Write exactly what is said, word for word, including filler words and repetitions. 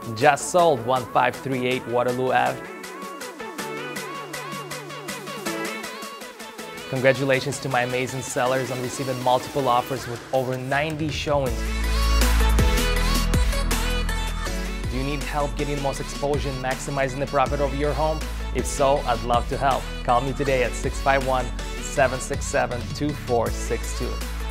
Just sold, one five three eight Waterloo Avenue. Congratulations to my amazing sellers on receiving multiple offers with over ninety showings. Do you need help getting the most exposure and maximizing the profit of your home? If so, I'd love to help. Call me today at six five one, seven six seven, two four six two.